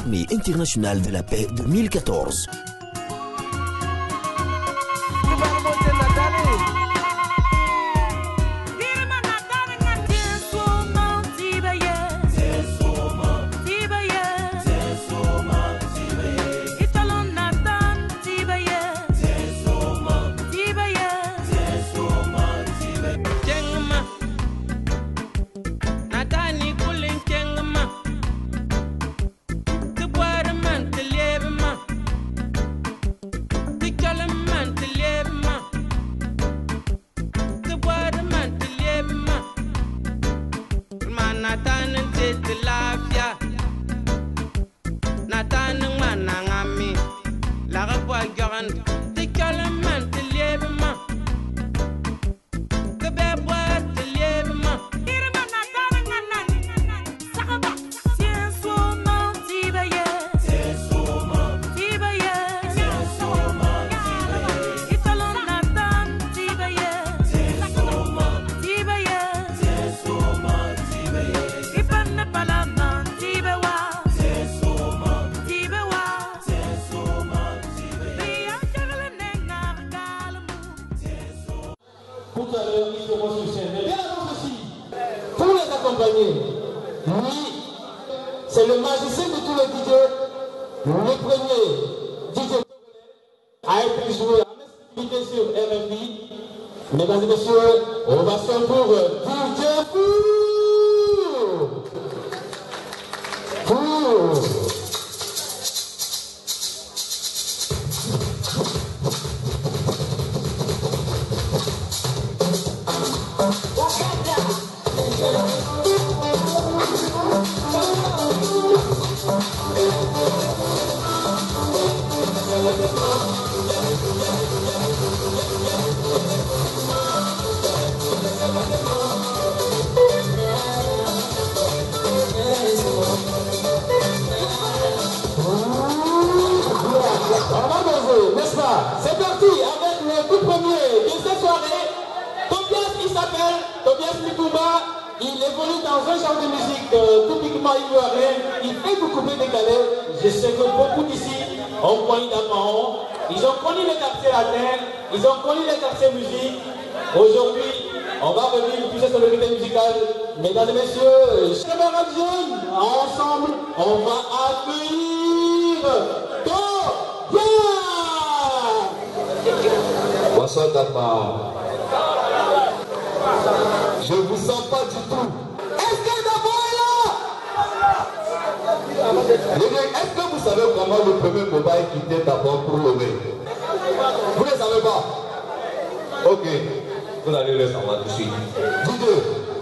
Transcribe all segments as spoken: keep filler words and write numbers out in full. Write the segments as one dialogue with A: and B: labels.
A: Journée internationale de la paix deux mille quatorze.
B: Tout à l'heure, ils seront sur scène. Mais bien avant ceci, pour les accompagner, lui, c'est le magicien de tous les D J. Le premier D J a été joué en exclusivité sur R F I. Mesdames et messieurs, ovation pour D J Fou. Fou. N'est-ce pas? C'est parti avec le tout premier de cette soirée. Tobias, il s'appelle Tobias Mitumba. Il évolue dans un genre de musique euh, typiquement ivoirien. Il fait beaucoup plus décalé. Je sais que beaucoup d'ici ont connu d'Amaon. Ils ont connu les quartiers latins. Ils ont connu les quartiers musique. Aujourd'hui, on va revenir plus sur le rythme musical. Mesdames et messieurs, chers camarades jeunes, ensemble, on va accueillir Tobias.
C: Bonsoir Dapa. Je vous sens pas du tout.
B: Est-ce que Dapa est là?
C: Est-ce que vous savez comment le premier mobile quittait d'abord pour le web? Vous ne savez pas? Ok. Vous allez le savoir tout de suite. Dis-le.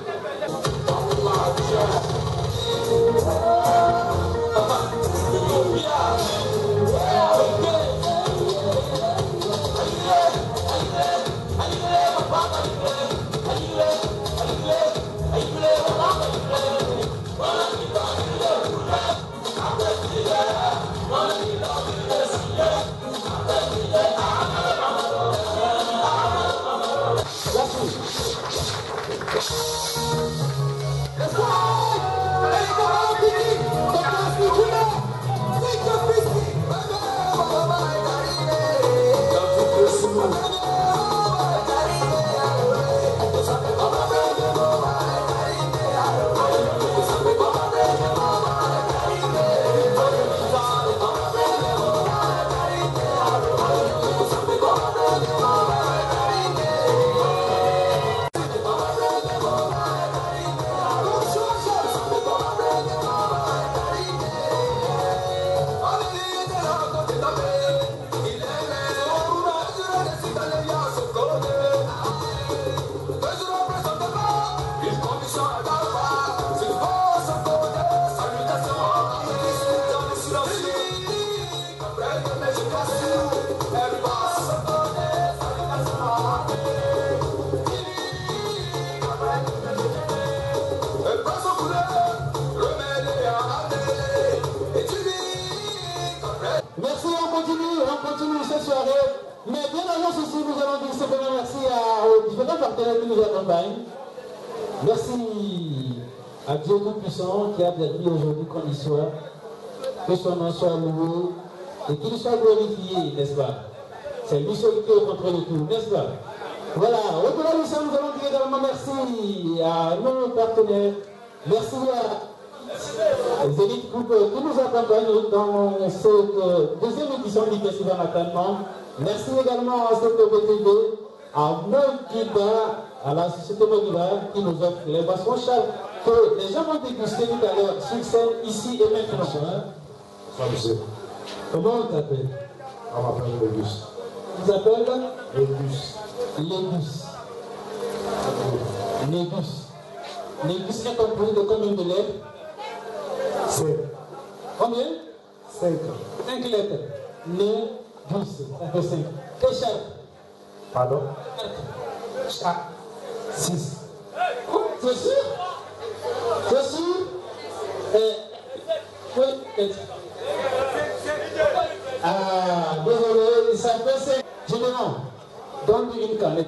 B: Merci, on continue, on continue cette soirée. Mais bien avant ceci, nous allons dire simplement merci à, aux différents partenaires qui nous accompagnent. Merci à Dieu Tout-Puissant qui a permis aujourd'hui qu'on y soit. que son nom soit loué et qu'il soit glorifié, n'est-ce pas? C'est lui seul qui est contre le tout, n'est-ce pas? Voilà, au-delà de ça, nous allons dire également merci à nos partenaires, merci à Zénith Group qui nous accompagnent dans cette deuxième édition du Festival Matanman. Merci également à cette B T V, à Mogiba, à la société Mogiba qui nous offre les boissons chaudes que les gens vont déguster tout à l'heure sur scène, ici et maintenant.
D: Ça, monsieur.
B: Comment on t'appelle?
D: On m'appelle Légus.
B: On t'appelle
D: Légus.
B: Légus. Légus. Légus est composé de combien de lettres?
D: Cinq.
B: Combien?
D: Cinq.
B: Cinq lettres. Légus. Ça fait cinq. Et chaque?
D: Pardon?
B: Chaque.
D: Six.
B: C'est sûr? C'est sûr? Et... Oui, peut-être. Ah, désolé, ça fait cinq. Je demande, donne-lui une canette.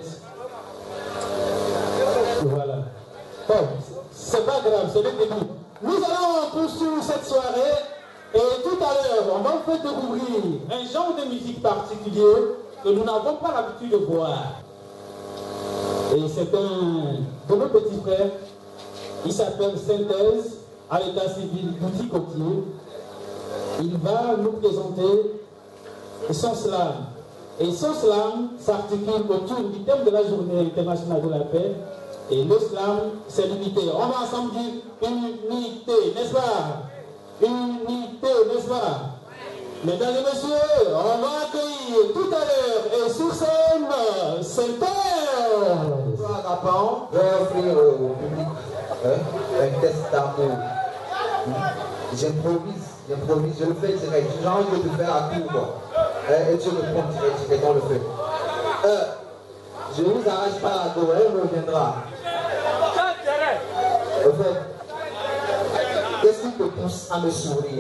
B: Voilà. Bon, c'est pas grave, c'est le début. Nous allons poursuivre cette soirée et tout à l'heure, on va vous faire découvrir un genre de musique particulier que nous n'avons pas l'habitude de voir. Et c'est un de nos petits frères, il s'appelle Synthèse, à l'état civil d'Outil Cotier. Il va nous présenter son slam. Et son slam s'articule autour du thème de la journée internationale de la paix. Et le slam, c'est l'unité. On va ensemble dire unité, n'est-ce pas? Unité, n'est-ce pas? Mesdames et messieurs, on va accueillir tout à l'heure et sur scène, Synthèse.
E: Bonsoir Rapin, je vais offrir au public hein, un test d'amour. J'improvise, j'improvise, je le fais direct. J'ai envie de le faire à tout quoi. Et tu me prends direct, direct, on le fait. Euh, je ne vous arrache pas la go, elle reviendra. En fait, qu'est-ce qui te pousse à me sourire?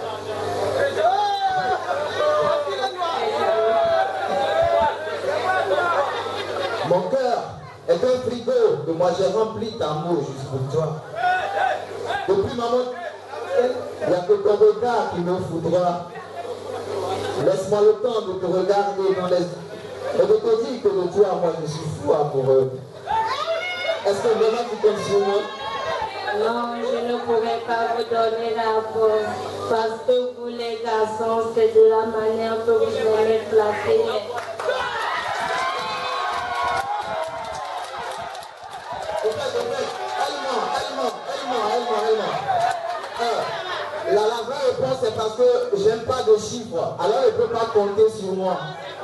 E: Mon cœur est un frigo que moi j'ai rempli d'amour juste pour toi. Depuis ma mort, il n'y a que ton regard qui me foudra. Laisse-moi le temps de te regarder dans les yeux et de te dire que de toi, moi je suis fou amoureux. Est-ce que vraiment tu comptes sur moi?
F: Non, je ne pourrais pas vous donner la force parce que vous les garçons, c'est de la manière que vous aimez flatter.
E: La, la vraie réponse c'est parce que j'aime pas de chiffres, alors elle ne peut pas compter sur moi.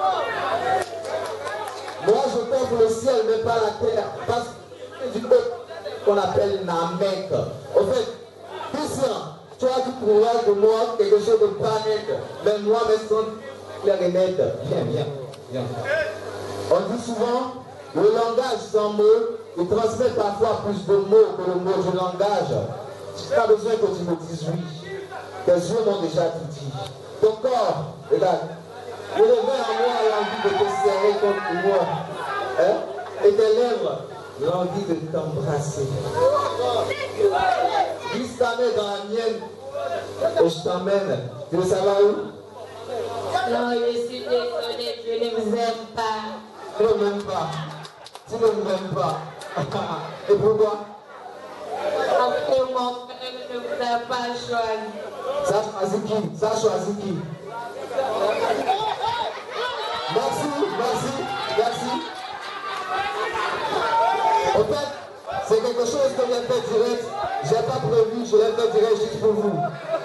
E: Moi je compte le ciel mais pas la terre, parce que du coup qu'on appelle Namek. En fait, Christian, tu as du courage de moi quelque chose de pas net, mais moi mes sons clair et net. Viens, viens, viens. On dit souvent, le langage sans mots, il transmet parfois plus de mots que le mot du langage. Tu n'as pas besoin que tu me dises oui. Tes yeux m'ont déjà tout dit. Ton corps, regarde, il réveille en moi l'envie de te serrer contre moi. Hein? Et tes lèvres, l'envie de t'embrasser. Glisse ta main dans la mienne et je t'emmène. Tu veux savoir où?
F: Non, je suis désolée, je ne vous aime pas.
E: Tu ne m'aimes pas. Tu ne m'aimes pas. Et pourquoi?
F: Après mon frère ne vous a pas choisi.
E: Ça choisit qui? Ça choisit qui? Merci, merci, merci. En fait, c'est quelque chose que j'ai fait direct. Je n'ai pas prévu, je l'ai fait direct juste pour vous.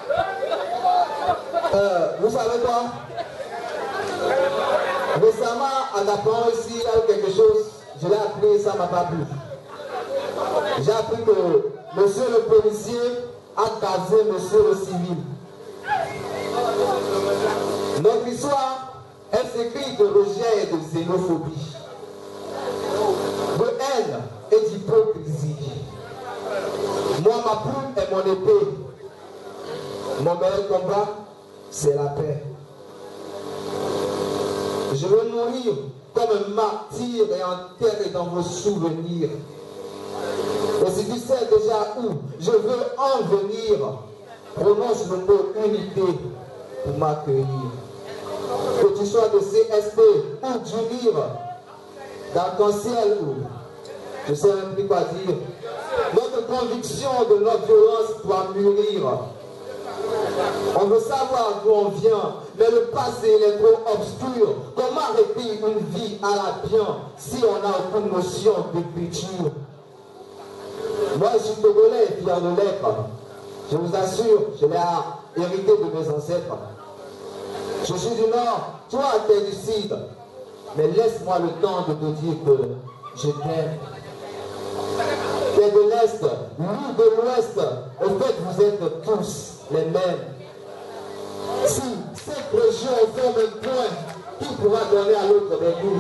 E: Euh, vous savez quoi? Récemment, en apprendre ici, il y a eu quelque chose, je l'ai appris et ça ne m'a pas plu. J'ai appris que monsieur le policier a casé monsieur le civil. Notre histoire, elle s'écrit de rejet et de xénophobie, de haine et d'hypocrisie. Moi, ma plume est mon épée. Mon meilleur combat, c'est la paix. Je veux mourir comme un martyr et enterré dans vos souvenirs. Et si tu sais déjà où je veux en venir, prononce le mot unité pour m'accueillir. Que tu sois de C S P ou du L I R, d'arc-en-ciel ou je ne sais même plus quoi dire. Notre conviction de notre violence doit mûrir. On veut savoir d'où on vient, mais le passé il est trop obscur. Comment répire une vie à la bien si on n'a aucune notion de culture? Moi, je suis togolais et fier de l'être. Je vous assure, je l'ai hérité de mes ancêtres. Je suis du Nord, toi tu es du Sud. Mais laisse-moi le temps de te dire que je t'aime. Tu es de l'Est, lui de l'Ouest. En fait, vous êtes tous les mêmes. Si cette région forme un point, qui pourra donner à l'autre des goûts?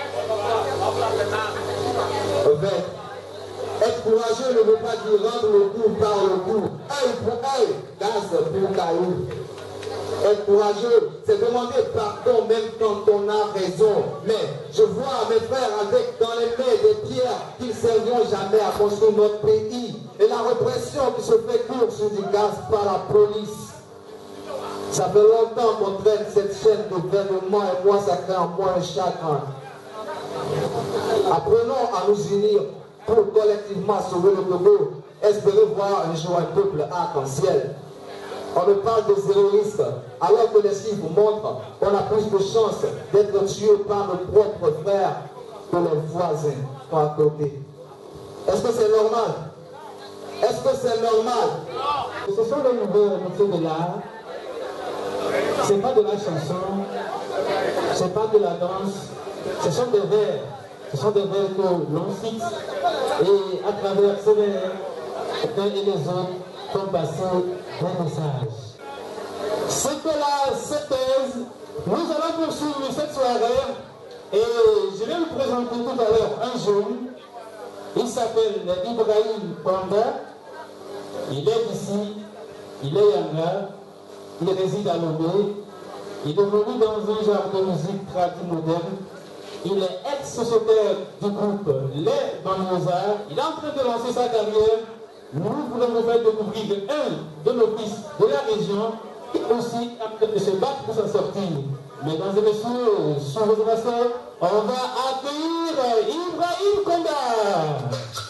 E: En fait, être courageux ne veut pas dire rendre le coup par le coup, œil pour œil, gaz pour caillou. Être courageux, c'est demander pardon même quand on a raison. Mais je vois mes frères avec dans les mains des pierres qui ne serviront jamais à construire notre pays. Et la répression qui se fait court sur du gaz par la police. Ça fait longtemps qu'on traîne cette chaîne d'événements et moi ça crée en moi un chagrin. Apprenons à nous unir pour collectivement sauver le Togo, espérer voir un jour un peuple arc-en-ciel. On me parle des terroristes, alors que les chiffres montrent qu'on a plus de chances d'être tués par nos propres frères que les voisins qui sont à côté. Est-ce que c'est normal? Est-ce que c'est normal?
G: Ce sont les nouveaux métiers de l'art. Ce n'est pas de la chanson, ce n'est pas de la danse, ce sont des vers. Ce sont des vers que l'on fixe et à travers ces vers, les uns et les autres font passer des messages. C'est que la synthèse, nous allons poursuivre cette soirée et je vais vous présenter tout à l'heure un jeune. Il s'appelle Ibrahim Panda. Il est d'ici, il est Yanga, il réside à Lomé. Il évolue dans un genre de musique traditionnelle moderne. Il est ex-sociétaire du groupe Les Banlieusards. Il est en train de lancer sa carrière. Nous voulons vous faire découvrir un de nos fils de la région qui est aussi en train de se battre pour s'en sortir. Mesdames et messieurs, sur vos instants, on va accueillir Ibrahim Konda.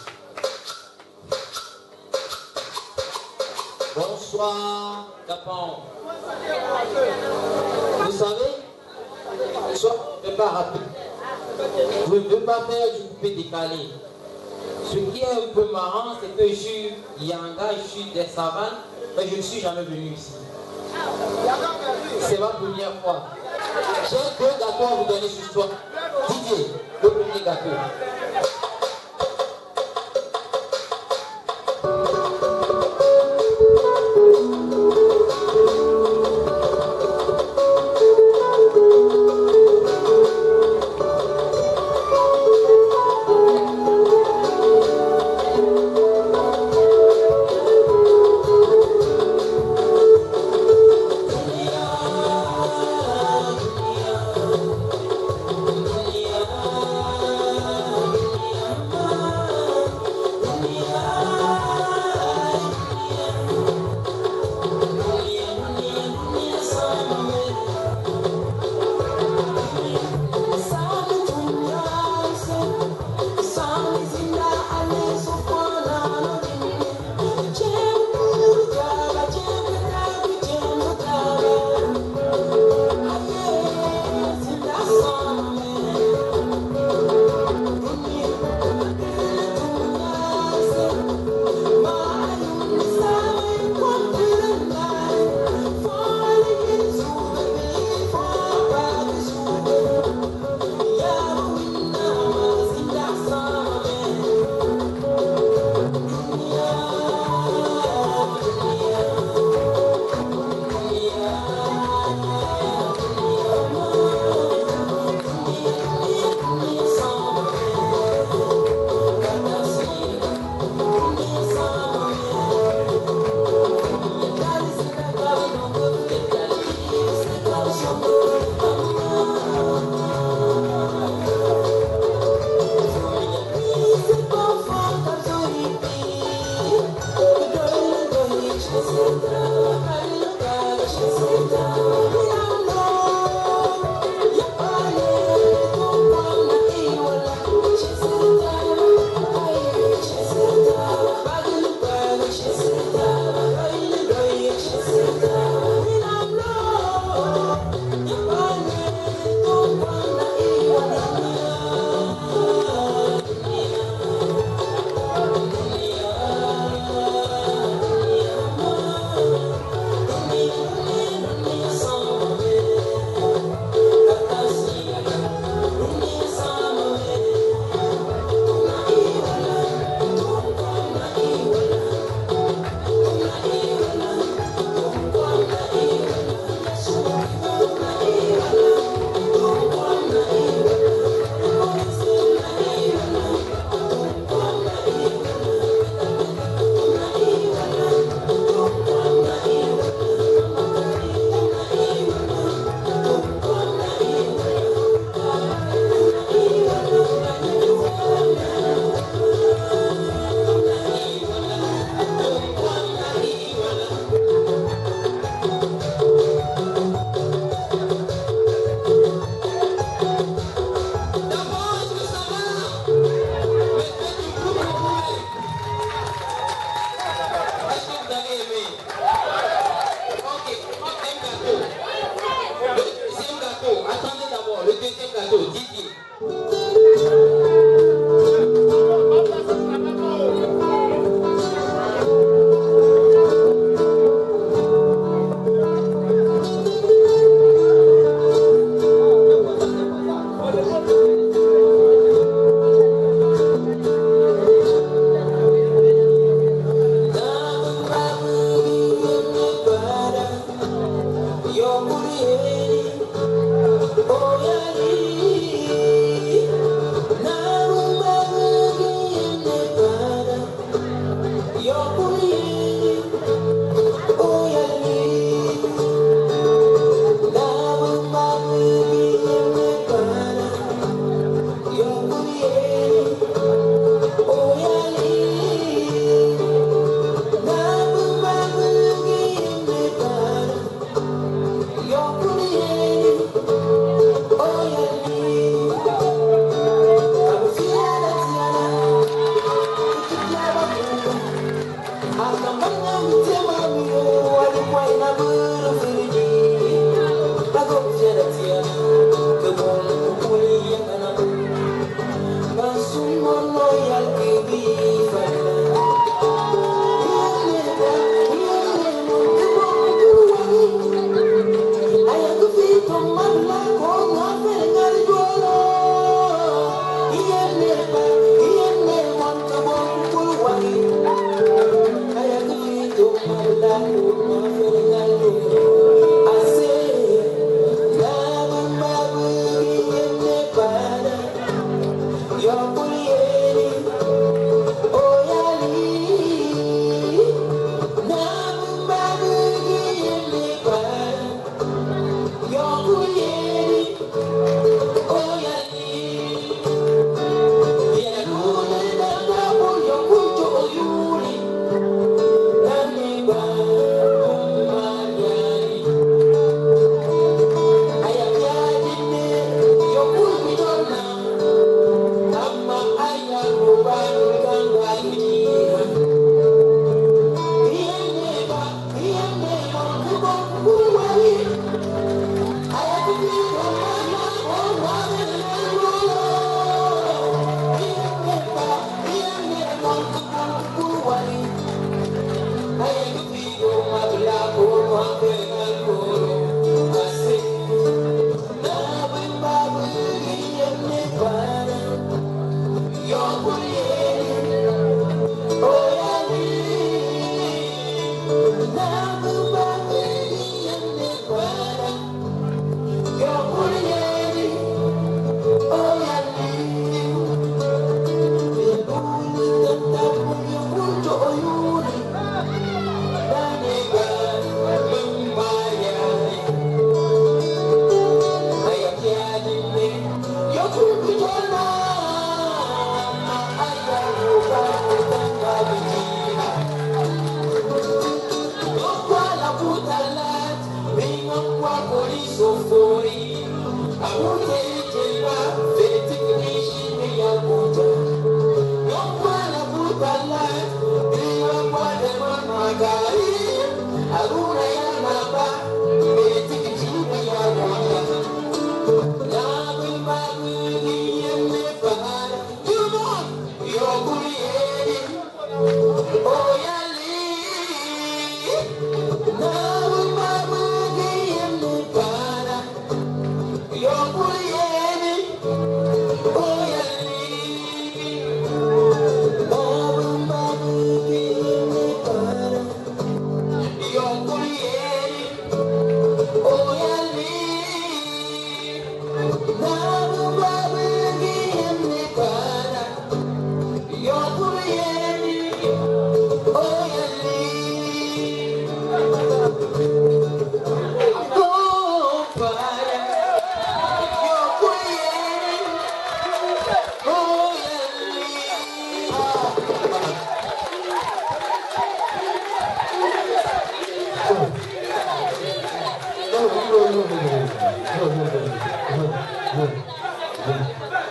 H: Bonsoir, Capon. Vous savez, soit ne pas rapide. Je ne veux pas faire du coupé décalé. Ce qui est un peu marrant, c'est que je suis Yanga, je suis des savanes, mais je ne suis jamais venu ici. C'est ma première fois. J'ai deux gâteaux à vous donner ce soir. Didier, le premier gâteau.
I: Yeah.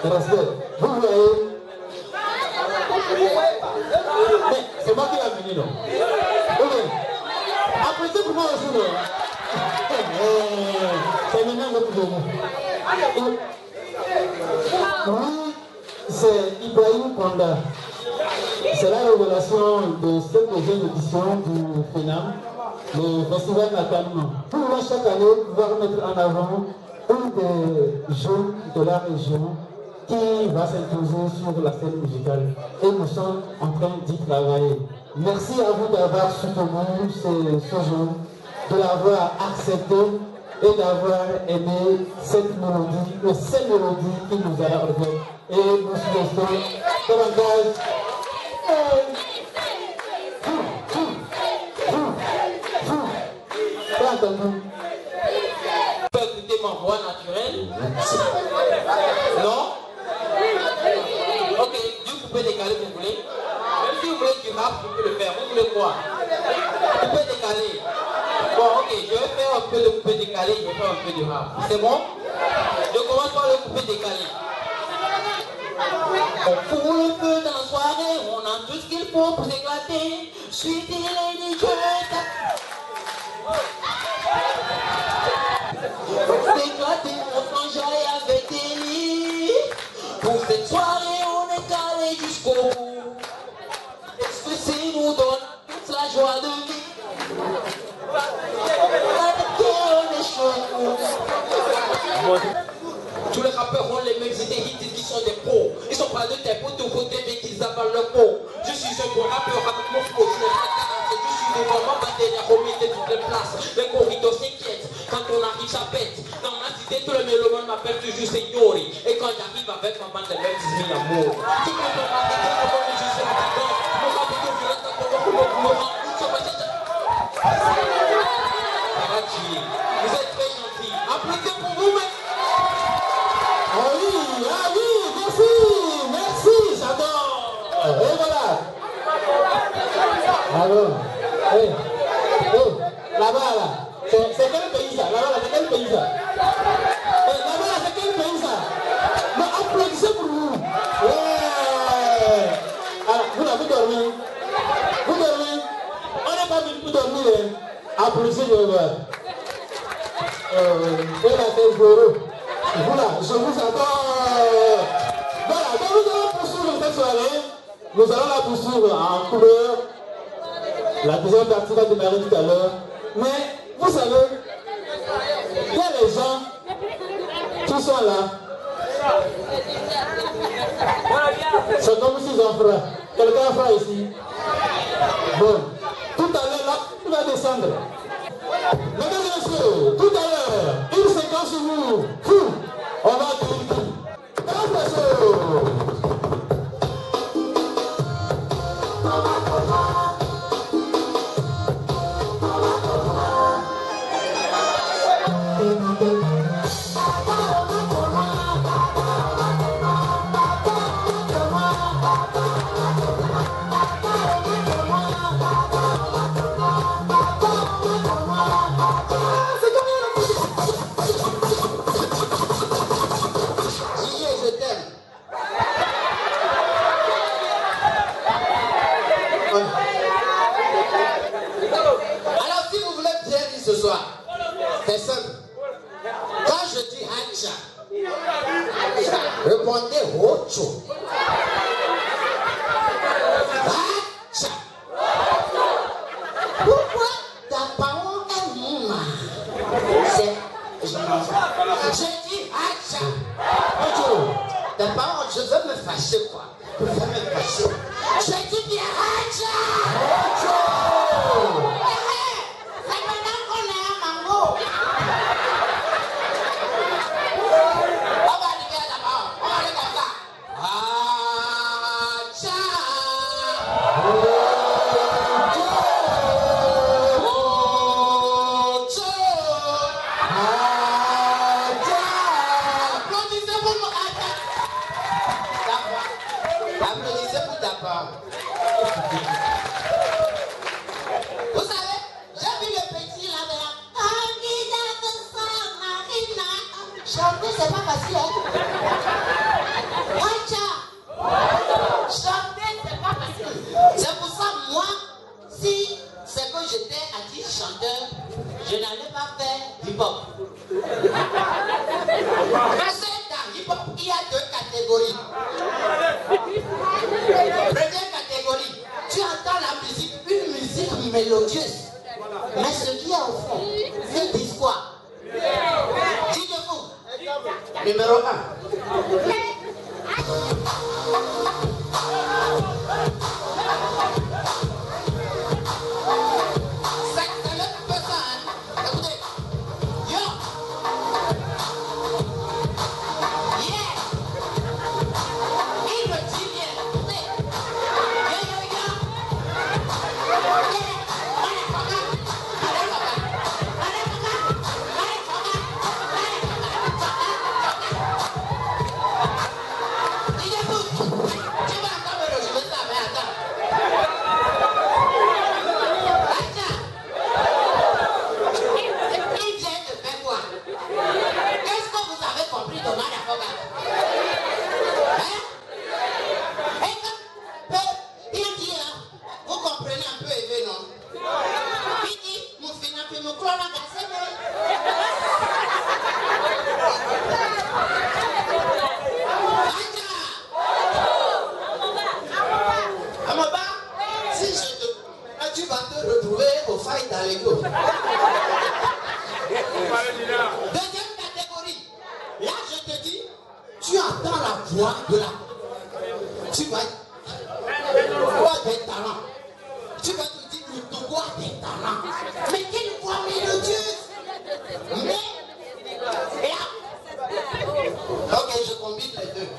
G: Respect. Vous voyez. Mais c'est moi qui l'ai amené, non? Ok. Appréciez pour moi aussi, non? C'est maintenant votre tour. Oui, c'est Ibrahim Konda. C'est la révélation de cette deuxième édition du FENAM, le Festival Natalman. Pour moi, chaque année, pouvoir mettre en avant un des jeunes de la région qui va s'imposer sur la scène musicale. Et nous sommes en train d'y travailler. Merci à vous d'avoir soutenu ce, ce jeune, de l'avoir accepté et d'avoir aimé cette mélodie, ou ces mélodies qui nous a arrivées. Et nous souhaitons davantage. Pas entendu.
H: Tu peux écouter ma voix naturelle? Non? Ok, du coupé décalé, vous voulez? Même si vous voulez du rap, vous pouvez le faire. Vous voulez quoi? Coupé décalé. Bon, ok, je vais faire un peu de coupé décalé, je vais faire un peu de rap. C'est bon? Je commence par le coupé décalé. On fout le feu dans la soirée, on a tout ce qu'il faut pour s'éclater. Suivez les D J. S'éclater, on s'enjaille avec délit. Pour cette soirée, on est calé jusqu'au bout. Est-ce que c'est nous donne toute la joie de vie? Tous les rappeurs ont les mêmes idées, ils disent qu'ils sont des pros. Ils sont pas de tes potes de côté, mais qu'ils avalent le pot. Je suis un bon rappeur avec mon flow, je n'ai pas quarante. Je suis devant ma dernière remise de toutes les places. Les corridors s'inquiètent, quand on arrive ça pète. Dans ma cité, tous les mélomanes m'appellent toujours Señori. Et quand j'arrive avec ma bande de mecs, ils disent l'amour. Tout le monde m'a dit que mon je suis un petit gars. Mon rap est de violence, quand on va pour mon rap. Vous êtes très gentils. Applaudissez pour vous, mais.
G: Ah oui, ah oui, merci, merci, j'adore. Et voilà. Alors, hey, hey, là-bas, là, c'est quel pays ça? Là-bas, là, c'est quel pays ça? Hey, là-bas, là, c'est quel pays ça? Mais applaudissez pour vous. Ouais. Alors, vous là, vous dormez. Vous dormez. On n'est pas venu pour dormir. Hein. Applaudissez, je vais voir. Euh, et là, c'est zéro. Voilà, je vous adore. Voilà, donc nous allons poursuivre cette soirée. Nous allons la poursuivre en couleur. La deuxième partie va démarrer tout à l'heure. Mais vous savez, il y a les gens qui sont là. C'est comme s'ils ont froid. Quelqu'un a froid ici. Bon, tout à l'heure là, il va descendre. Mesdames et messieurs, tout à l'heure, une séquence sur vous. Fou, on va dire qui?
H: Alors, si vous voulez bien dire ce soir, c'est simple. Quand je dis Hacha, répondez Hocho. Hacha. Pourquoi ta parole est Mouma? C'est. Je dis Hacha. Hocho. Ta parole, je veux me fâcher, quoi. Je veux me fâcher. Je dis bien Hacha. Hocho. Vous savez, j'ai vu le petit là de la chanter, c'est pas facile, hein?
I: mélodieuse. Mais ce qui est au fond, c'est l'histoire. Dites-vous. Numéro un.
J: Deuxième catégorie. Là, je te dis, tu entends la voix de la... Tu vas... Voix des talents. Tu vas te dire, le voix des talents. Mais quelle voix mélodieuse. Mais... Là... Ok, je combine les deux.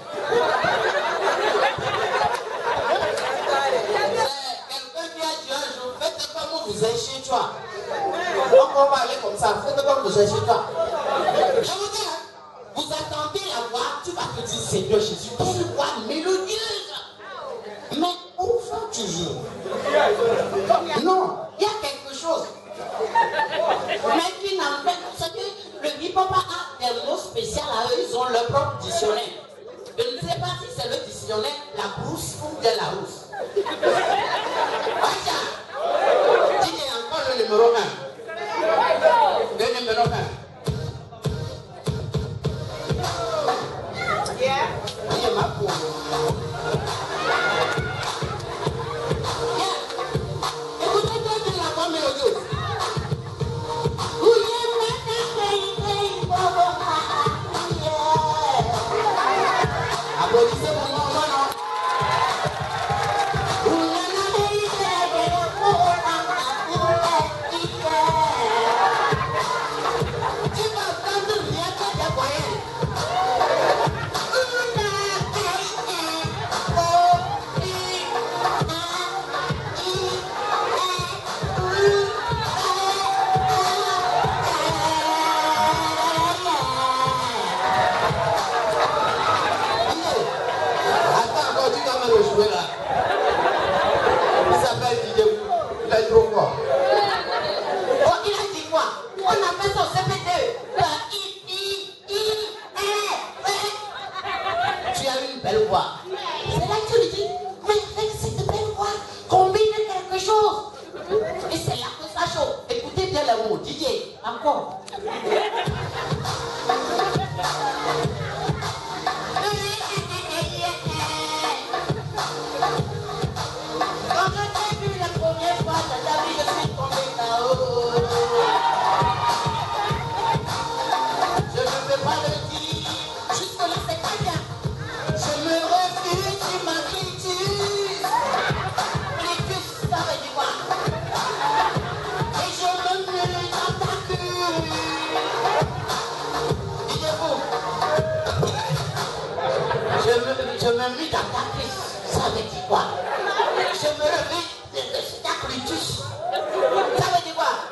J: Quelqu'un qui a dit un jour, faites comme vous êtes chez toi. Donc on va aller comme ça, faites comme vous êtes chez toi. Je vous dis, hein, vous attendez la voix, tu vas te dire Seigneur Jésus, quelle voix mélodieuse. Mais où vas-tu jouer? Non, il y a quelque chose. Mais qui n'empêche, c'est que le hip-hop a des mots spéciaux à eux, ils ont leur propre dictionnaire. Je ne sais pas si c'est le dictionnaire, la brousse ou de la rousse. Aïcha, dis encore le numéro un. Le numéro un. Yeah. Il est ma peau. Yeah. Écoutez-moi de la voix mélodieuse. Applaudissez pour moi, moi, non? Je me mis dans ta crise, ça veut dire quoi? Je me réveille de ta clitus. Ça veut dire quoi?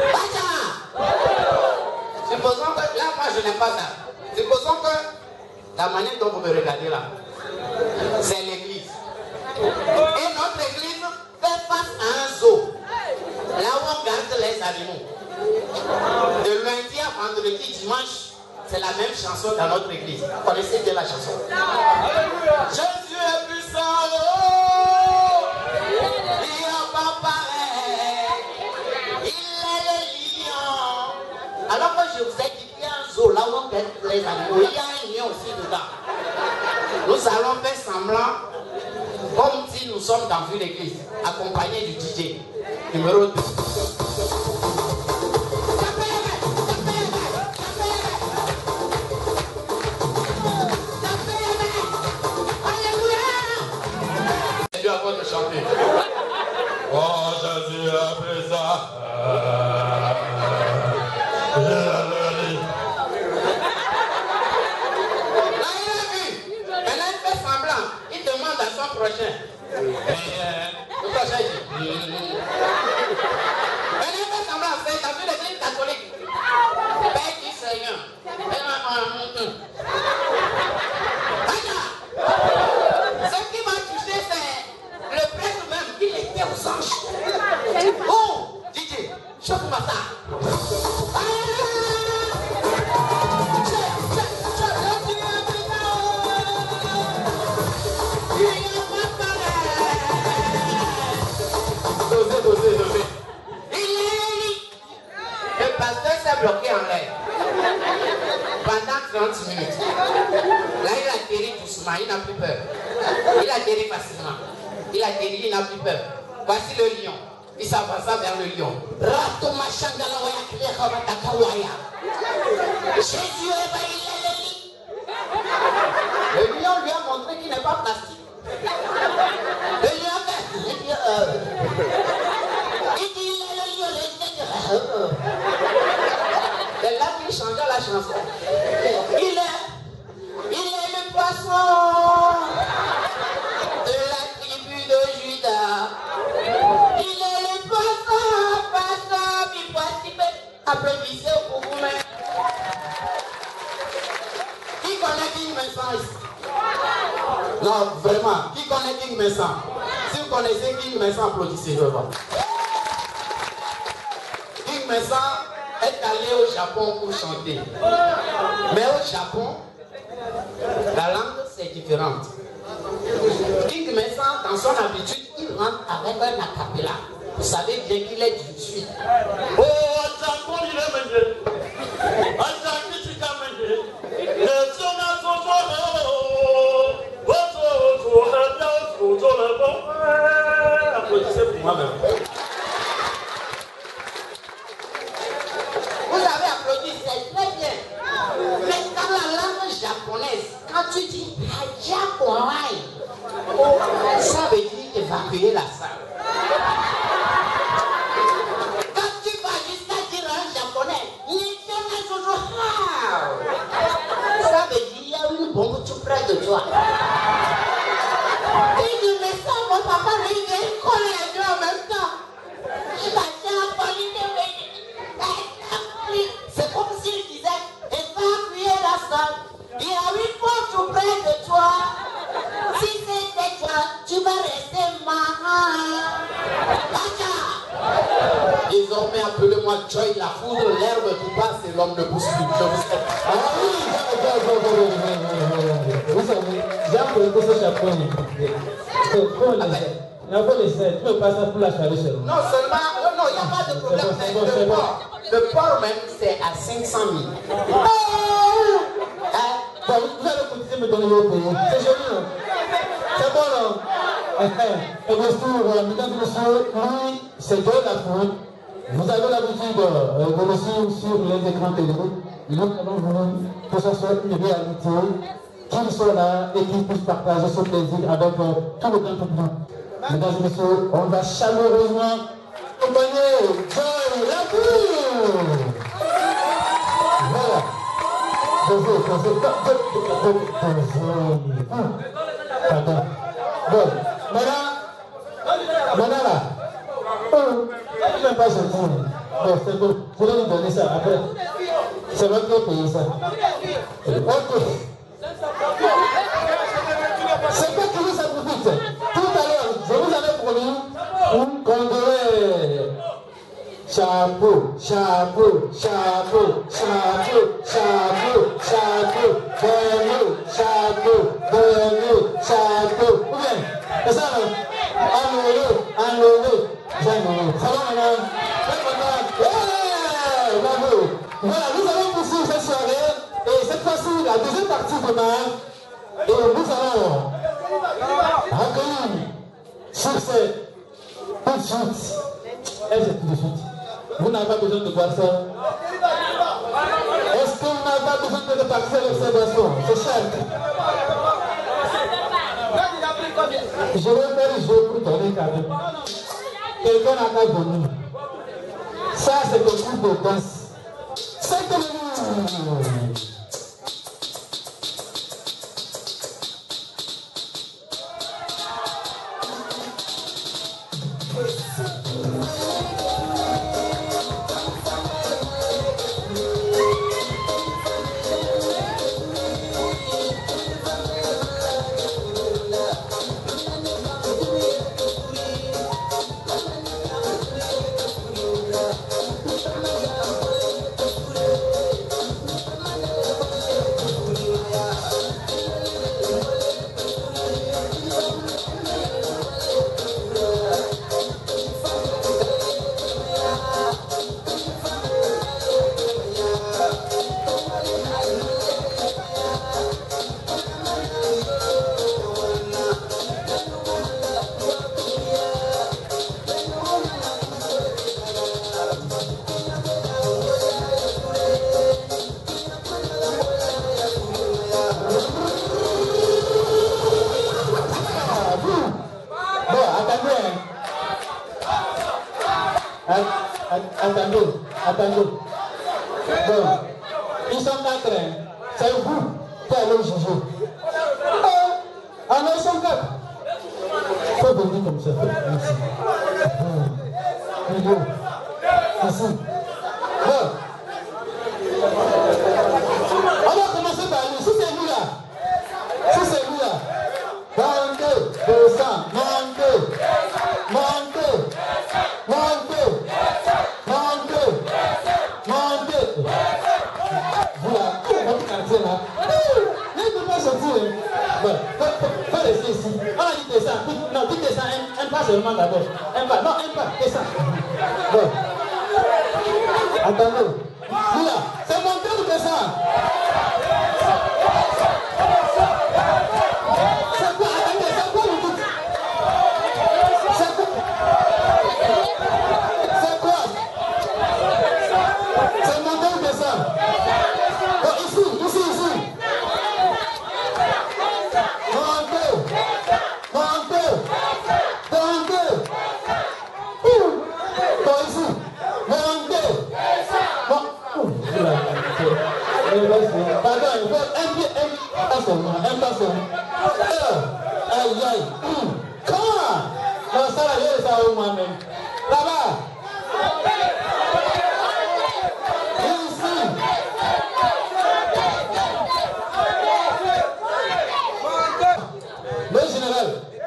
J: Supposons que, là moi je n'aime pas ça. Supposons que la manière dont vous me regardez là, c'est l'église. Et notre église fait face à un zoo. Là où on garde les animaux. De lundi à vendredi, dimanche, c'est la même chanson dans notre église. Vous connaissez bien la chanson? Jésus est puissant, oh, il n'y a pas pareil, il est le lion. Alors que je vous ai dit qu'il y a un zoo là où on garde les animaux, il y a un lion aussi dedans. Nous allons faire semblant comme si nous sommes dans une église, accompagnés du D J. numéro deux. C'est lui avant de chanter. Oh, Jésus a fait ça. Il demande à son prochain. Le prochain dit. Mais il fait semblant, c'est dans une église catholique. Père du Seigneur. Ce qui m'a touché, c'est le prêtre même, il était aux anges. Oh, Didier, chauffe-moi ça. Dosez, dosez, dosez. Le pasteur s'est bloqué en l'air pendant trente minutes. Là, il a guéri doucement, il n'a plus peur. Il a guéri facilement. Il a guéri, il n'a plus peur. Voici le lion. Il s'avança vers le lion. Jésus éveille le lit. Le lion lui a montré qu'il n'est pas plastique. Le lion a fait. Il dit, euh, il dit, le lion, le lion. Et là, il changea la chanson. Il est, il est le poisson de la tribu de Judas. Il est le poisson, poisson, puis poisson. Applaudissez pour vous-même. Qui connaît King Vincent ici? Non, vraiment. Qui connaît King Vincent? Si vous connaissez King Vincent, applaudissez, je vois. King Vincent est allé au Japon pour chanter. Mais au Japon, la langue c'est différente. King Vincent, dans son habitude, il rentre avec un acapella. Vous savez bien qu'il est du sud. Oh, au Japon, il est mangé. Au Japon, il est mangé. Applaudissez pour moi-même. Vous avez applaudi, c'est très bien. Mais dans la langue japonaise, quand tu dis Hajakonai, ça veut dire évacuer la salle. Quand tu vas jusqu'à dire en japonais, ça veut dire il y a une bombe tout près de toi. Et du médecin, mon papa lui dit, il connaît les deux en même temps. C'est comme s'il disait, évacuer la salle. Il y a une bombe tout près de toi. Si c'était toi, tu vas rester marrant. Désormais, appelez-moi Joy la foudre, l'herbe qui passe et l'homme ne pousse plus. Je vous souhaite.
G: Ah oui, vous savez, j'ai appris que ce japonais. Comment les aides? Il y a pas les aides, tu ne passes pas pour la charger chez nous.
J: Non, seulement, non, non, il n'y a pas de problème.
G: C'est bon,
J: le,
G: c'est bon.
J: port, le port même, c'est à cinq cent mille.
G: Bon, vous allez continuer de me donner le pays. C'est joli, non? C'est bon, non? Et bien sûr, mesdames et messieurs, lui, c'est Joy la foudre. Vous avez l'habitude euh, de le suivre sur les écrans télé. Et nous allons voulu que ce soit une réalité, qu'il soit là et qu'il puisse partager ce plaisir avec euh, tout le grand public. Mesdames et messieurs, on va chaleureusement accompagner Joy la foudre. Voilà. Posez, posez, posez. Pardon. Bon, maintenant, maintenant là. Oh, je ne vais pas se dire. Bon, c'est bon. Vous allez nous donner ça après. C'est votre pays, ça. Ok. C'est quoi qui vous ça profite? Tout à l'heure, je vous avais promis qu'on devait chapeau, chapeau, chapeau, chapeau, chapeau, chapeau, bonneau, chapeau, bonneau, chapeau. Ou bien, c'est ça, non? Un euro, un euro. Ça va maintenant. Bravo. Voilà, nous allons poursuivre cette soirée. Et cette fois-ci, la deuxième partie demain. Et nous allons accueillir sur cette tout de suite elle c'est tout de suite. Vous n'avez pas besoin de voir ça. Est-ce que vous n'avez pas besoin de répartir l'observation? C'est cher. Je vais faire le jeu pour donner cadeau. Quelqu'un n'a qu'à donner. Ça, c'est le coup de danse. C'est que le... Attendez, attendez. Bon, ils sont quatre, hein. C'est vous qui allez le juger. Ah non, ils sont quatre. Faut venir comme ça. Merci. Merci. Merci. Bon. On va commencer par lui. Si c'est lui là. Si c'est lui là. Montez, descend, montez. Montez. Montez. Montez. Montez. Voilà, votre quartier là. Ne peut pas sortir. Bon, faut rester ici. On a dit descend. Non, dis descend, un pas seulement d'abord. Un pas, non, un pas, descend. Bon. Attendez. Voilà, c'est monter ou descend? C'est quoi? Attendez, c'est quoi le but? C'est quoi? C'est quoi? C'est monter ou descendre? Bon, ici, ici, ici. Montez. Montez. Montez. Bon, ici. Montez. Bon. Pardon, il faut un pied, un pas seulement, un pas seulement. Aïe, aïe. Comment? Non, ça là, j'ai ça au moi-même. Là-bas. Ici. Le général.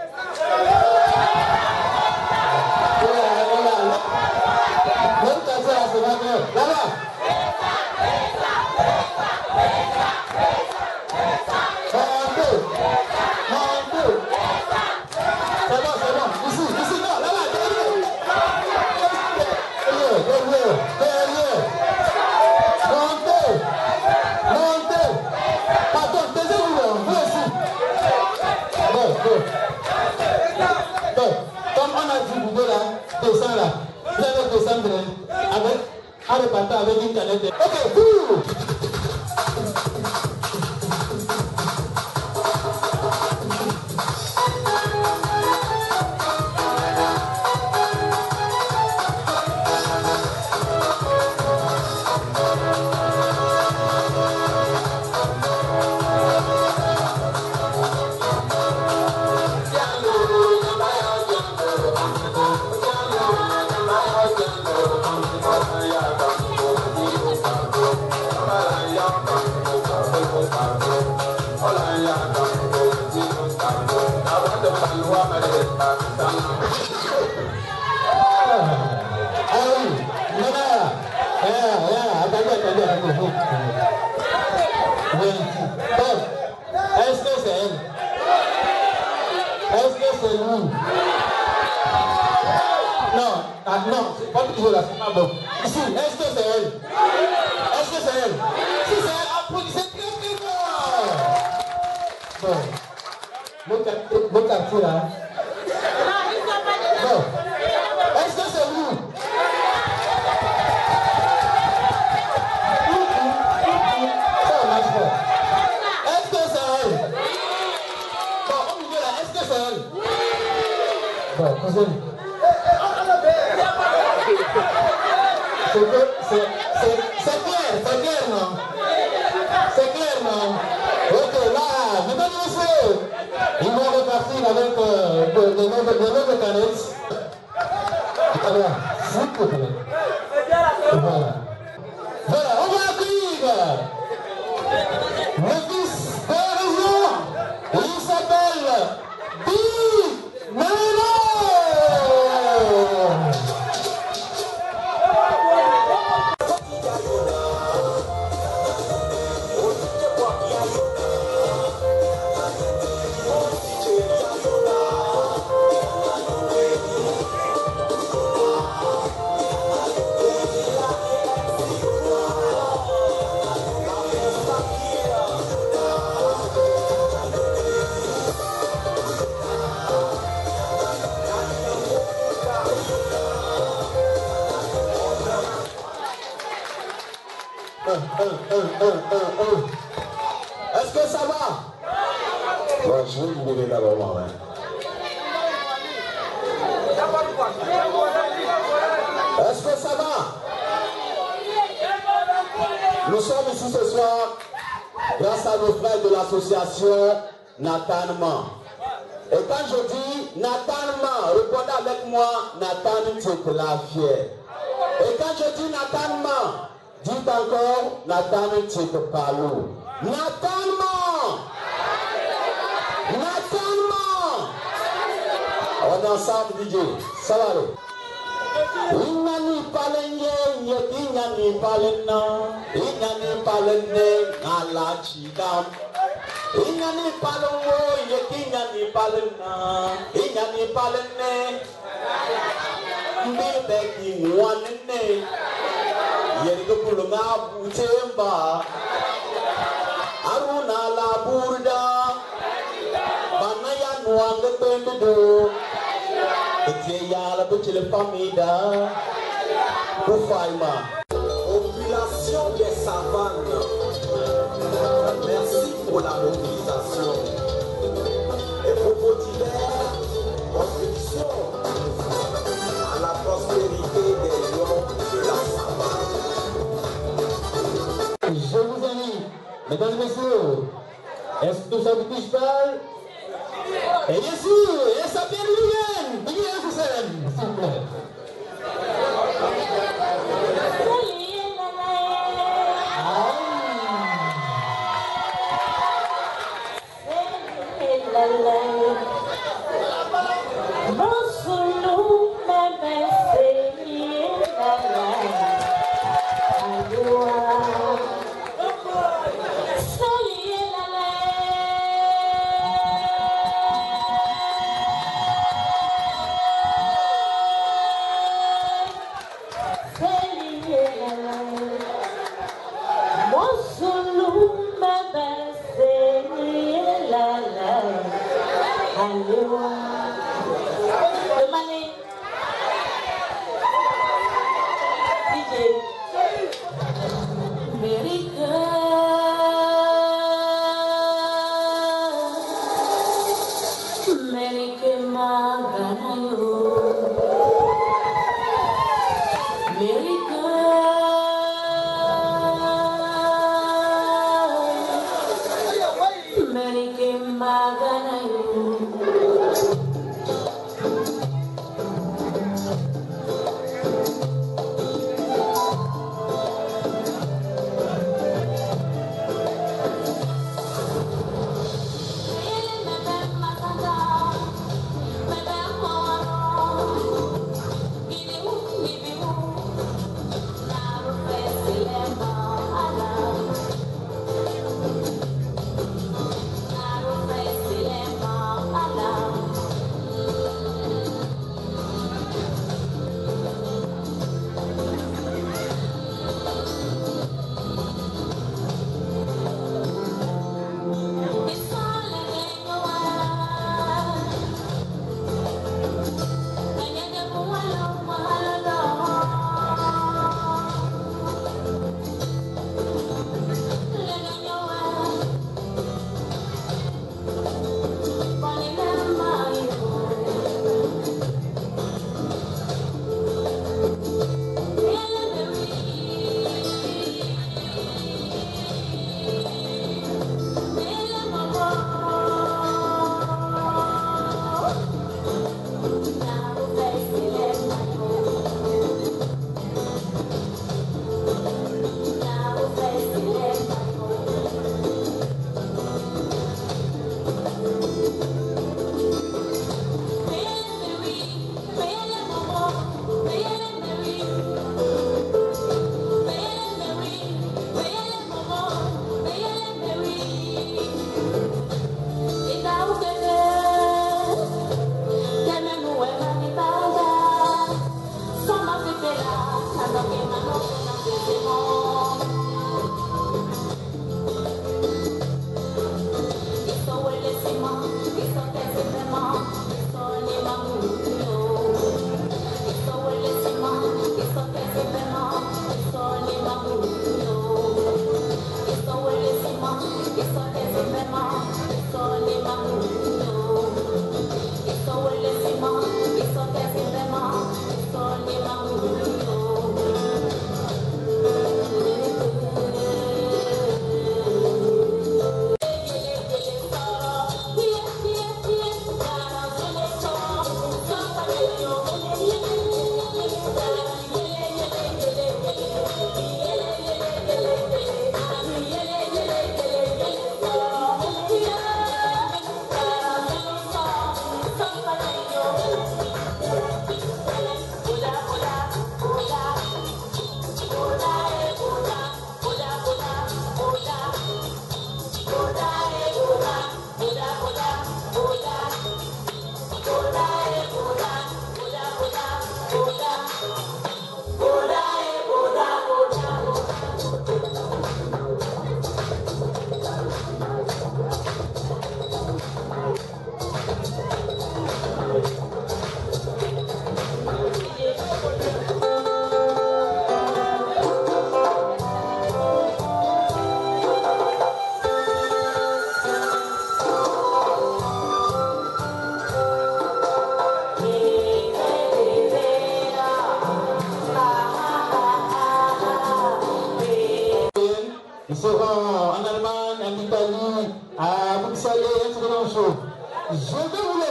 G: Voilà, voilà. Même quand ça, c'est pas bien. Là-bas. Montez. Montez. C'est bon, c'est bon. Ici, ici, non, là-bas, derrière. Derrière, derrière, derrière. Montez. Montez. Pardon, taisez-vous, là, vous aussi. Bon, bon. Bon, comme on a dit, vous là, descend là. Vous allez descendre avec, en repartant avec une canette de... Ok, cool. Est-ce que c'est elle? Est-ce que c'est lui? Non, ah, non, c'est pas toujours là, c'est pas bon. Ici, est-ce que c'est elle? Est-ce que c'est elle? Si c'est elle, applaudissez très très fort. Bon, le quartier là. Bon, est-ce que c'est vous? seul. Bon, cousin. C'est clair, c'est clair, non? C'est clair, non? Ok, là, mesdames et messieurs, ils vont repartir avec euh, de, de, de, de, de, de canettes. Voilà, s'il vous plaît. Voilà. Voilà, on va accueillir le fils de la région. Il s'appelle Di Melo.
C: Est-ce que ça va? Bon, je vais vous lever d'abord, moi. Est-ce que ça va? Nous sommes ici ce soir grâce à nos frères de l'association Nathan Man. Et quand je dis Nathan Man, répondez avec moi, Nathan Tchéklafier. Et quand je dis Nathan Man, dites encore Nathan Tchéklapalou. Nathan Man! Nathan Man! On est ensemble, D J. Ça va aller. Inani palenge, inani palena, inani palene, ala chidam. Inani palongo, inani palena, inani palene. Mbeki mwanene, yeriko pulunga butemba. Aruna la burda, banaya nuanga tendu. Population des savanes, merci pour la mobilisation. Et propos divers, contribution à la prospérité des lions de la savane.
G: Je vous invite, mesdames et messieurs, est-ce que ça vous touche pas? Et bien sûr, et ça vient de lui-même, bien vous aime, s'il vous plaît.
K: Oh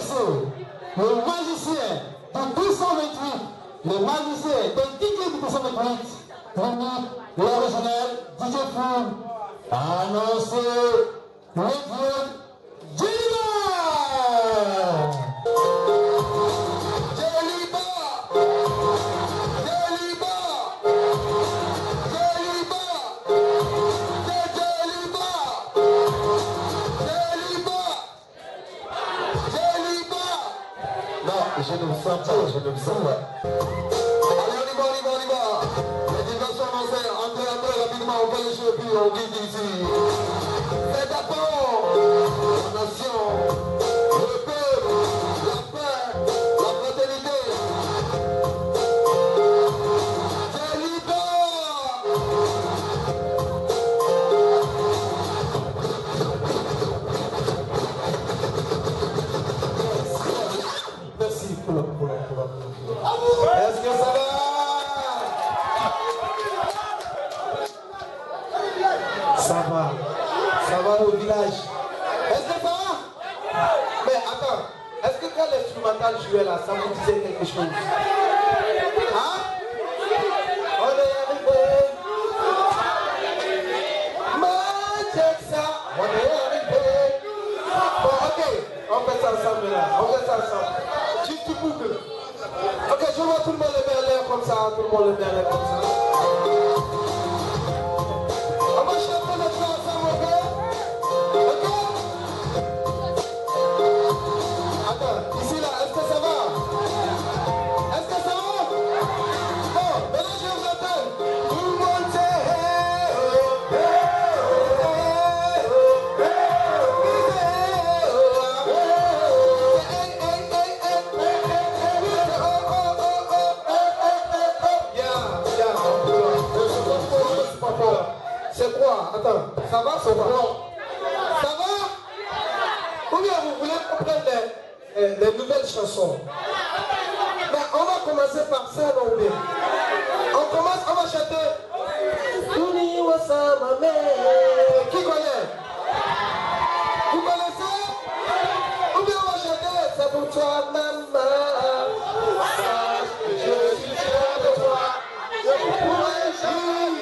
G: remercier le magicien de deux cent vingt-huit, le magicien de D J de deux cent vingt-huit, l'unique, l'original, D J Fool, annoncer le vieux Jeliba. Jeliba, Jeliba, Jeliba, Jeliba, Jeliba, Jeliba. Non, je ne me sens pas, je ne me sens pas. Allez, on y va, on y va, on y va. Les diversions avancées, entrez, entrez rapidement, on va les jouer, puis on dit ici. C'est d'abord la nation, le peuple, la paix, la fraternité. Jeliba. Merci pour la, pour la, pour la. Est-ce que ça va? Ça va. Ça va au village. Est-ce que ça va? Mais attends, est-ce que quand l'instrumental jouait là, ça vous disait quelque chose? Hein? On est arrivé. Manchester. On est arrivé. Bon, ok. On fait ça ensemble là. On fait ça ensemble. Juste du boucle. Ok, je vois tout le monde le met en l'air comme ça. Tout le monde le met en l'air comme ça. On va chanter notre chant ensemble, ok? Ok? Attends, ici là, est-ce que ça va? Est-ce que ça va? Bon, maintenant je vous entends. Tout le monde dit hey, oh, hey, oh, hey, oh, hey, oh, hey, oh, hey, hey, hey, hey, hey, oh, oh, oh, oh, hey, hey, hey, oh. Yeah, yeah, c'est pas fort. C'est quoi? Attends, ça va, ça va? Ça va? Ou bien vous voulez qu'on prenne les, les, les nouvelles chansons? Mais on va commencer par ça, non bien? On commence, on va chanter. Tuni Wasama Me. Qui connaît? Vous connaissez? Ou bien on va chanter. C'est pour toi, maman. Je suis fier de toi. Je pourrais jamais.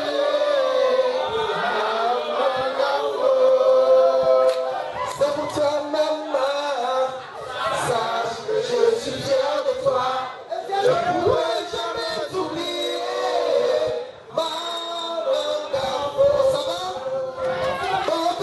G: C'est pour toi, maman. Sache que je suis fier de toi. Je pourrais jamais t'oublier. Maman d'Afro. Ça va? Bon, ok.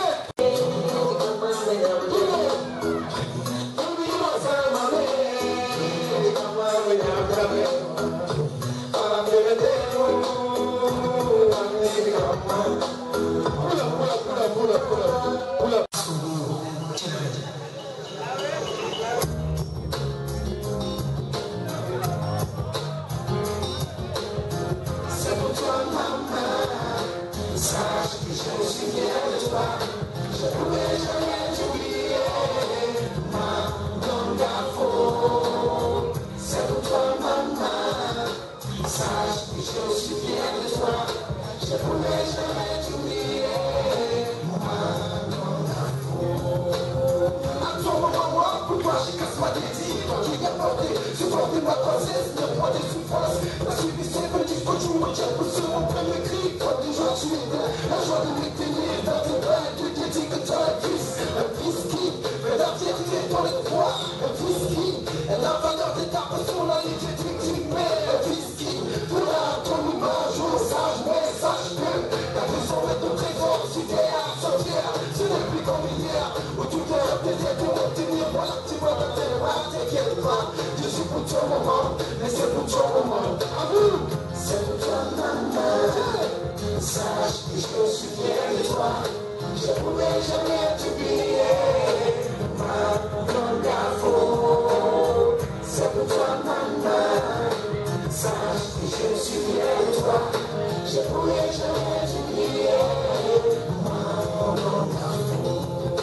G: C'est pour toi, maman. Sache que je suis fier de toi. Je pourrais jamais t'oublier. Maman d'Afro. C'est pour toi, maman. Sache que je suis fier de toi. Je pourrais jamais t'oublier. Maman d'Afro. Attends, moi, pourquoi j'ai cassé ma dédie? Quand j'ai apporté, supporté ma grossesse, ne prends des souffrances. La suivi, c'est petit, faut que je me tienne pour ce mon premier cri. Quand des jours tu es là, la joie de m'éteigner dans tes bras, tu te dis que tu as un fils, un fils qui fait la fierté pour les croix, un fils qui est la valeur de ta personnalité critique, mais un fils qui pourra ton image au sage, mais sache que ta prison est ton trésor, si t'es à sortir, ce n'est plus comme hier, où tout est obtenir pour obtenir, voilà que tu vois ta terre, t'inquiète pas, je suis pour ton moment, mais c'est pour ton moment, à vous, c'est pour toi maman, sache que je suis fier de toi, je pourrais jamais t'oublier, maman d'Afro, c'est pour toi maman, sache que je suis fier de toi, je pourrais jamais t'oublier, maman d'Afro,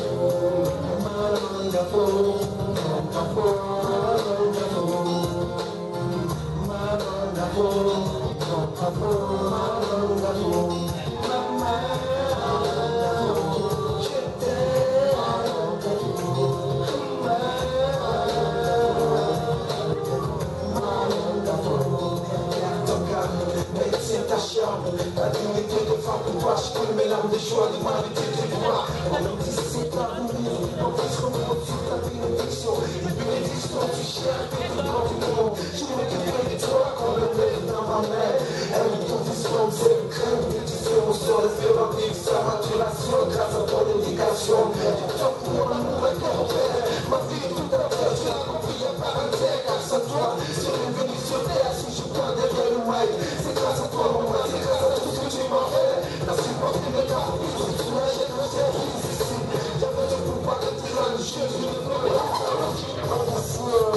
G: maman d'Afro, maman d'Afro, maman d'Afro, maman d'Afro, je t'aime.
K: qualité de femme pour toi, je connais mes larmes des choix, des maladies des voix. On me dit c'est ta mourir, on dit ce qu'on peut sur ta bénédiction. Une bénédiction, tu cherches, tu es dans du monde. Je me récupère de toi quand le lève dans ma main. Elle me dit ce qu'on sait, crème, méditation, sur les férotiques, sa maturation, grâce à ton éducation. Toi pour mon amour et ton père, ma vie tout à fait, tu l'as compris à part entière, grâce à toi, sur une venu sur terre, si je prends derrière le mic, c'est grâce à toi mon roi, c'est grâce à tout ce que tu m'as fait, la supporté de ta vie, tu soulages mon service ici, j'avais le pouvoir de tyranne, je suis le nom de la femme, on est sûr.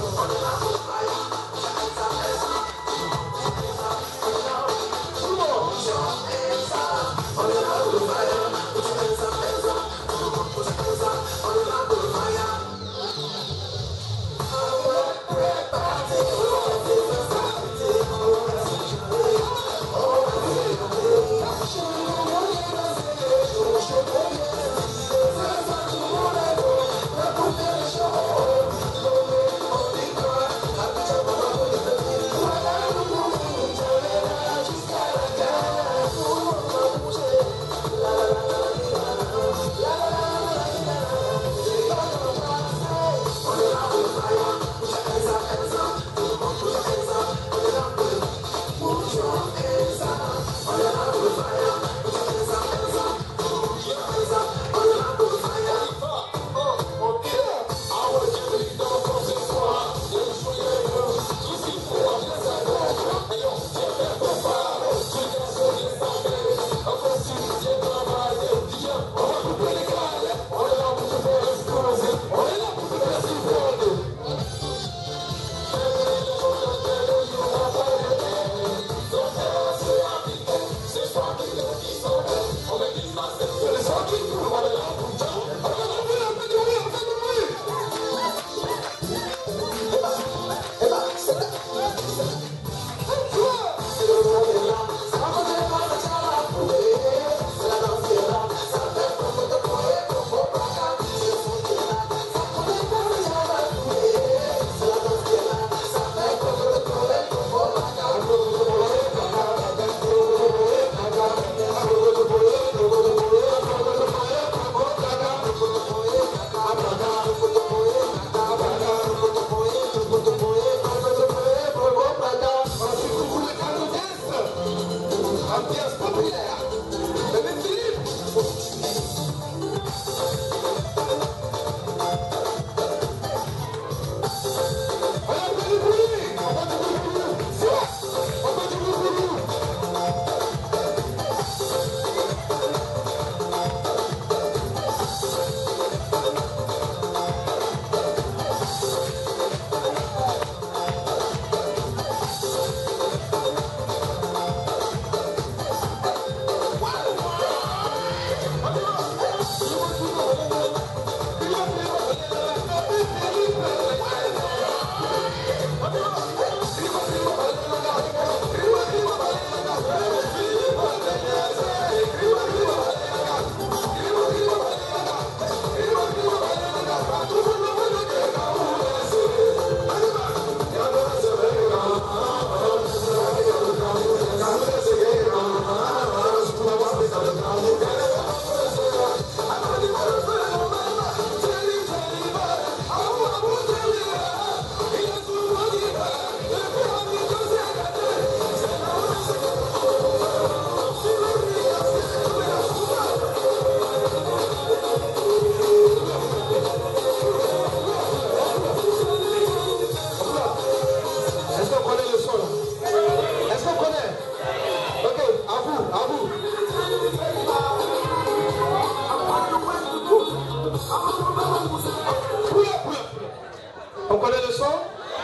L: On connaît le son?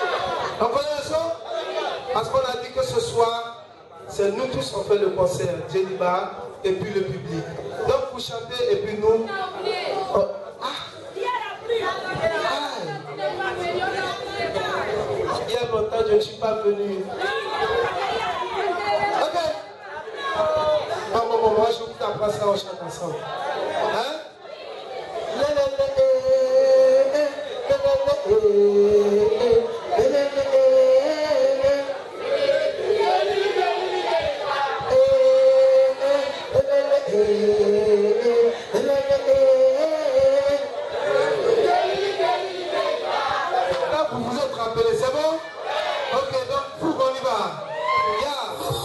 L: On connaît le son? Parce qu'on a dit que ce soir, c'est nous tous on fait le concert, Djeliba et puis le public. Donc vous chantez et puis nous... Oh. Ah. Il y a longtemps, je ne suis pas venu. Ok. Ah, bon, bon, moi je vous apprends ça, on chante ensemble. Hein? vous vous êtes rappelés, c'est bon? Ok, donc pour on y va. Yeah.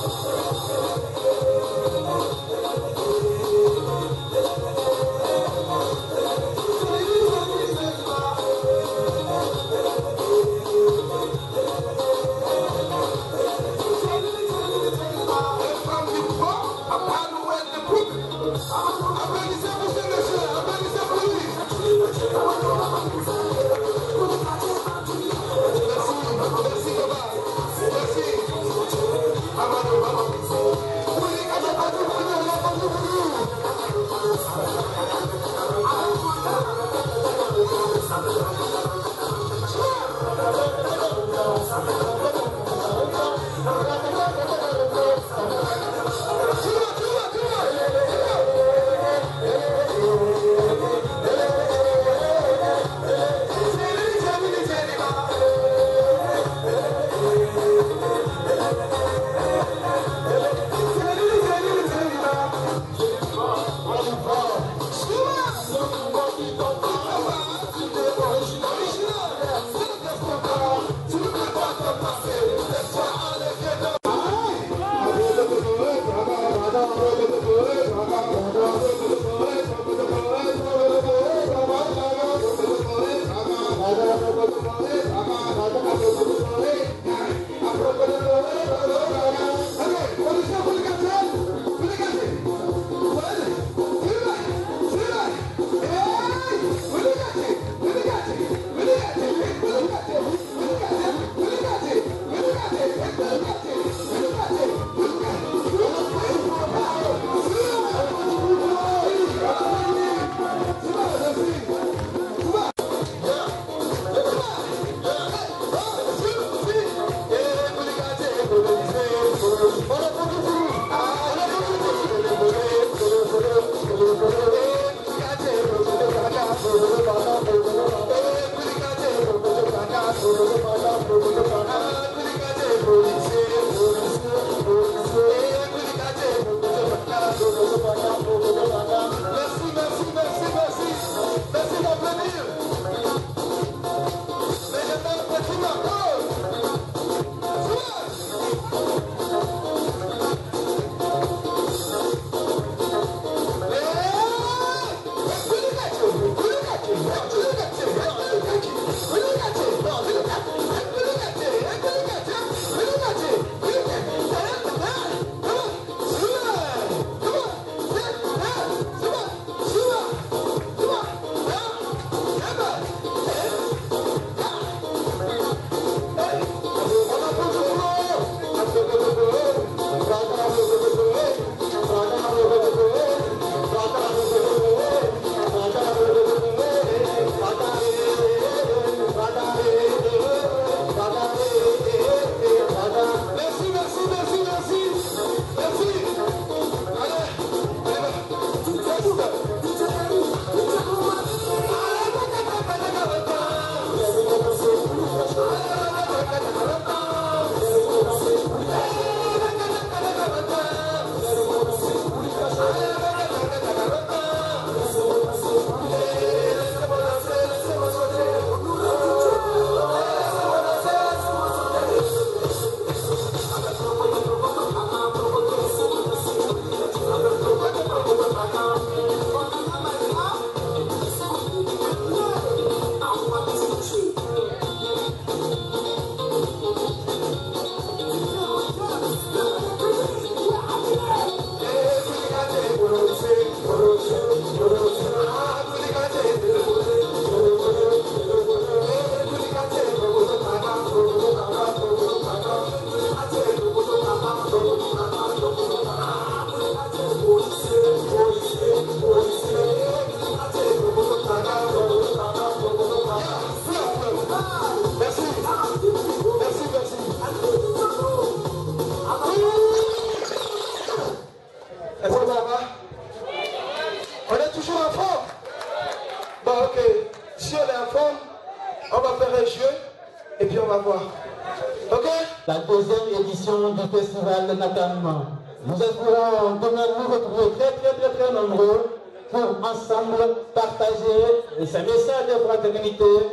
G: La deuxième édition du festival de Natanma. Nous espérons demain nous retrouver très très très très nombreux pour ensemble partager ces messages de fraternité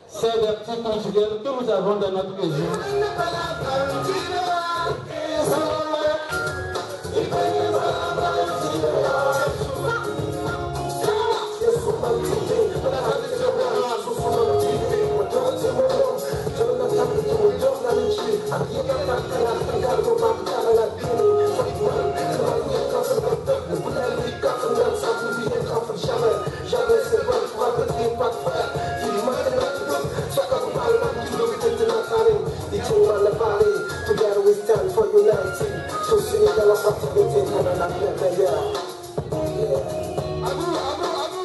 G: ces vertus conjugaires que nous avons dans notre région.
K: Together we stand for unity. So sing it all about the meeting and I'm never yeah. Abu, Abu, Abu.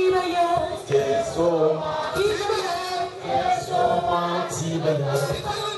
G: Yes,